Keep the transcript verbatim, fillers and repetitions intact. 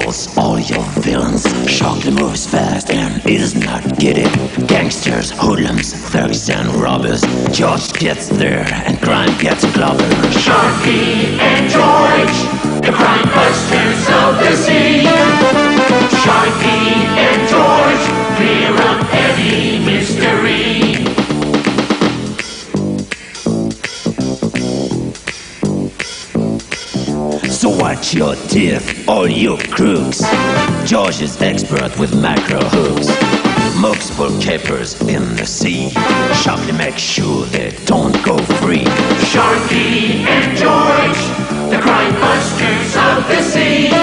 kills all your villains. Sharky moves fast and is not giddy. Gangsters, hoodlums, thugs and robbers. George gets there and crime gets clobbered. Sharky and George, the crime busters of the sea. Sharky and George, clear up any mystery. So watch your teeth, all you crooks. George is expert with macro hooks. Mooks pull capers in the sea. Sharky makes sure they don't go free. Sharky and George, the crime busters of the sea.